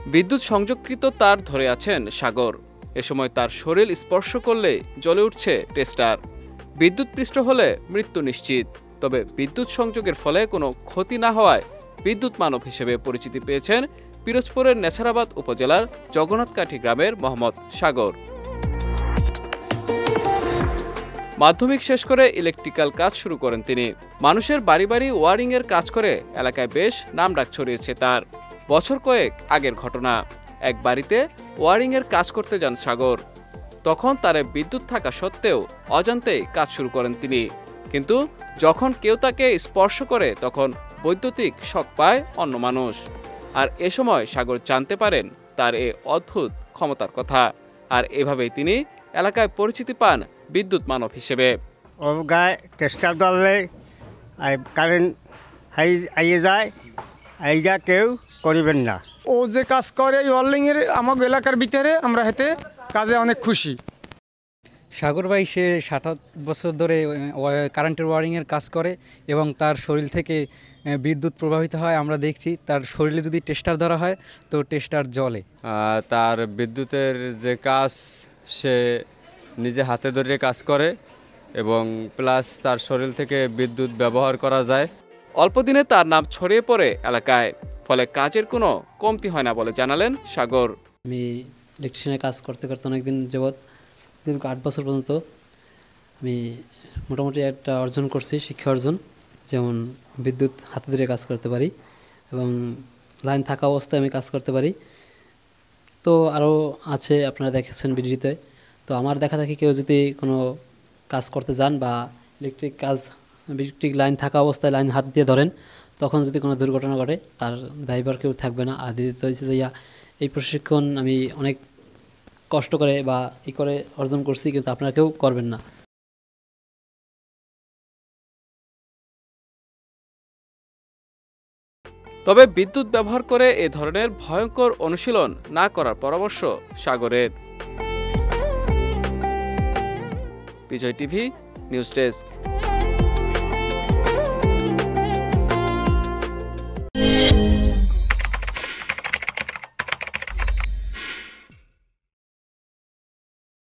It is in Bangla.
বিদ্যুৎ সংযোগকৃত তার ধরে আছেন সাগর। এ সময় তার শরীর স্পর্শ করলে জ্বলে উঠছে টেস্টার। বিদ্যুৎপৃষ্ট হলে মৃত্যু নিশ্চিত। তবে বিদ্যুৎ সংযোগের ফলে কোনো ক্ষতি না হওয়ায় বিদ্যুৎ মানব হিসেবে পরিচিতি পেয়েছেন পিরোজপুরের নেছারাবাদ উপজেলার জগন্নাথকাঠি গ্রামের মোহাম্মদ সাগর। মাধ্যমিক শেষ করে ইলেকট্রিক্যাল কাজ শুরু করেন তিনি। মানুষের বাড়ি বাড়ি ওয়ারিংয়ের কাজ করে এলাকায় বেশ নামডাক ছড়িয়েছে তার। বছর কয়েক আগের ঘটনা, এক বাড়িতে ওয়ারিংয়ের কাজ করতে যান সাগর। তখন তার বিদ্যুৎ থাকা সত্ত্বেও অজান্তেই কাজ শুরু করেন তিনি। কিন্তু যখন কেউ তাকে স্পর্শ করে তখন বৈদ্যুতিক শক পায় অন্য মানুষ। আর এ সময় সাগর জানতে পারেন তার এ অদ্ভুত ক্ষমতার কথা। আর এভাবেই তিনি এলাকায় পরিচিতি পান বিদ্যুৎ মানব হিসেবে। ও গায়ে টেস্টার দলে কারেন্ট আইয়ে যায়, আইয়া কেউ করিবেন না। ও যে কাজ করে ওয়ার্লিংয়ের আমাদের এলাকার ভিতরে, আমরা হেতে কাজে অনেক খুশি। সাগর ভাই সে ৭ বছর ধরে কারেন্টের ওয়ারিংয়ের কাজ করে এবং তার শরীর থেকে বিদ্যুৎ প্রবাহিত হয়। আমরা দেখছি তার শরীরে যদি টেস্টার ধরা হয় তো টেস্টার জ্বলে। তার বিদ্যুতের যে কাজ সে নিজে হাতে ধরে কাজ করে এবং প্লাস তার শরীর থেকে বিদ্যুৎ ব্যবহার করা যায়। অল্প দিনে তার নাম ছড়িয়ে পড়ে এলাকায়, ফলে কাজের কোনো কমতি হয় না বলে জানালেন সাগর। আমি ইলেকট্রিশিয়ানের কাজ করতে করতে অনেকদিন যাবৎ, দীর্ঘ 8 বছর পর্যন্ত আমি মোটামুটি একটা অর্জন করছি, শিক্ষা অর্জন। যেমন বিদ্যুৎ হাতে ধরে কাজ করতে পারি এবং লাইন থাকা অবস্থায় আমি কাজ করতে পারি। তো আরও আছে, আপনারা দেখেছেন ভিডিওতে। তো আমার দেখা দেখি কেউ যদি কোনো কাজ করতে যান বা ইলেকট্রিক লাইন থাকা অবস্থায় লাইন হাত দিয়ে ধরেন, তখন যদি কোনো দুর্ঘটনা ঘটে তার দায়ভার কেউ থাকবে না। আর দ্বিতীয়ত হচ্ছে যে এই প্রশিক্ষণ আমি অনেক কষ্ট করে বা করে অর্জন করছি, কিন্তু আপনারা কেউ করবেন না। তবে বিদ্যুৎ ব্যবহার করে এ ধরনের ভয়ঙ্কর অনুশীলন না করার পরামর্শ সাগরের। Bijoy TV news desk.